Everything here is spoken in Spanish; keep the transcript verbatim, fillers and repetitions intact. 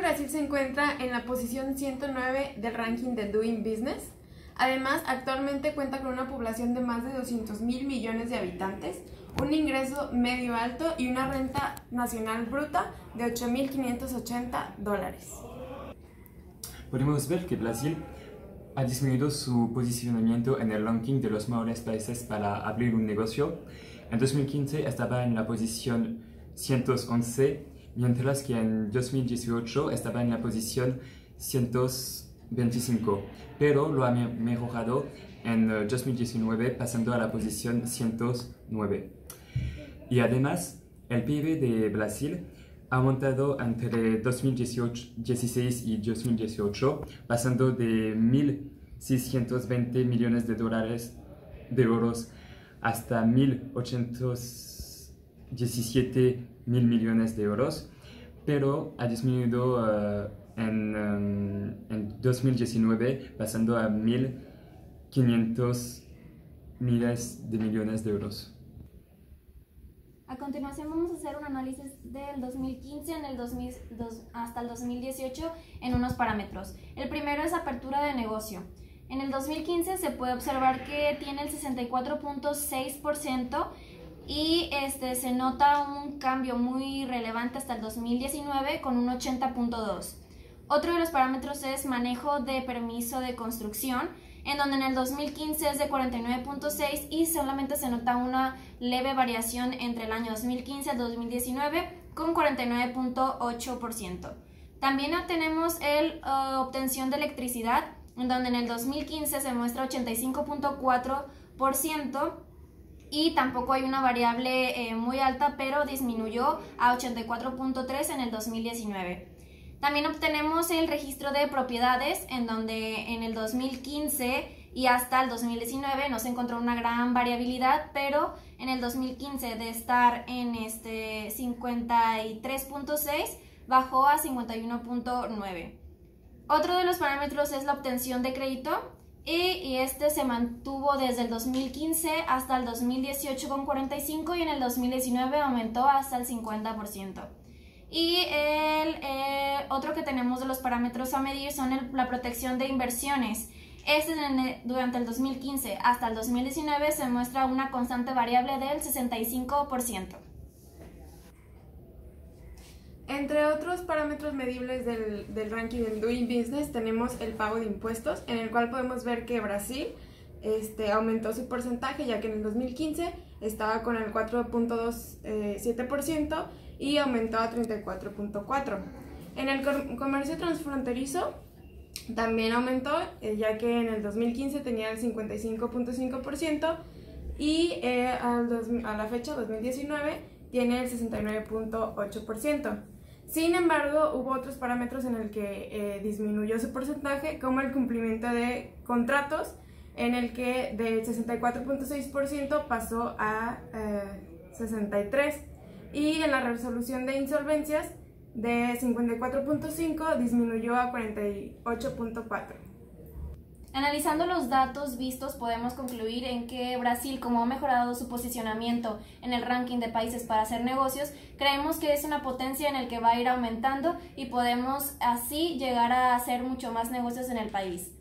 Brasil se encuentra en la posición ciento nueve del ranking de Doing Business. Además, actualmente cuenta con una población de más de doscientos mil millones de habitantes, un ingreso medio alto y una renta nacional bruta de ocho mil quinientos ochenta dólares. Podemos ver que Brasil ha disminuido su posicionamiento en el ranking de los mejores países para abrir un negocio. En dos mil quince estaba en la posición ciento once, mientras que en dos mil dieciocho estaba en la posición ciento veinticinco, pero lo ha mejorado en dos mil diecinueve pasando a la posición ciento nueve. Y además, el P I B de Brasil ha aumentado entre dos mil dieciséis y dos mil dieciocho, pasando de mil seiscientos veinte millones de dólares de euros hasta mil ochocientos diecisiete mil millones de euros, pero ha disminuido uh, en, um, en dos mil diecinueve, pasando a mil quinientos miles de millones de euros. A continuación vamos a hacer un análisis del dos mil quince en el dos mil, dos, hasta el dos mil dieciocho en unos parámetros. El primero es apertura de negocio. En el dos mil quince se puede observar que tiene el sesenta y cuatro punto seis por ciento y este, se nota un cambio muy relevante hasta el dos mil diecinueve con un ochenta punto dos por ciento. Otro de los parámetros es manejo de permiso de construcción, en donde en el dos mil quince es de cuarenta y nueve punto seis por ciento y solamente se nota una leve variación entre el año dos mil quince al dos mil diecinueve con cuarenta y nueve punto ocho por ciento. También tenemos el uh, obtención de electricidad, en donde en el dos mil quince se muestra ochenta y cinco punto cuatro por ciento y tampoco hay una variable eh, muy alta, pero disminuyó a ochenta y cuatro punto tres por ciento en el dos mil diecinueve. También obtenemos el registro de propiedades, en donde en el dos mil quince y hasta el dos mil diecinueve no se encontró una gran variabilidad, pero en el dos mil quince de estar en este cincuenta y tres punto seis bajó a cincuenta y uno punto nueve. Otro de los parámetros es la obtención de crédito y, y este se mantuvo desde el dos mil quince hasta el dos mil dieciocho con cuarenta y cinco y en el dos mil diecinueve aumentó hasta el cincuenta por ciento. Y el eh, otro que tenemos de los parámetros a medir son el, la protección de inversiones. Este el, durante el dos mil quince hasta el dos mil diecinueve se muestra una constante variable del sesenta y cinco por ciento. Entre otros parámetros medibles del, del ranking en Doing Business tenemos el pago de impuestos, en el cual podemos ver que Brasil este, aumentó su porcentaje, ya que en el dos mil quince estaba con el cuatro punto veintisiete por ciento y aumentó a treinta y cuatro punto cuatro por ciento. En el comercio transfronterizo también aumentó, eh, ya que en el dos mil quince tenía el cincuenta y cinco punto cinco por ciento y eh, al dos, a la fecha dos mil diecinueve tiene el sesenta y nueve punto ocho por ciento. Sin embargo, hubo otros parámetros en el que eh, disminuyó su porcentaje, como el cumplimiento de contratos, en el que del sesenta y cuatro punto seis por ciento pasó a eh, sesenta y tres por ciento, y en la resolución de insolvencias de cincuenta y cuatro punto cinco por ciento disminuyó a cuarenta y ocho punto cuatro por ciento. Analizando los datos vistos, podemos concluir en que Brasil, como ha mejorado su posicionamiento en el ranking de países para hacer negocios, creemos que es una potencia en el que va a ir aumentando y podemos así llegar a hacer mucho más negocios en el país.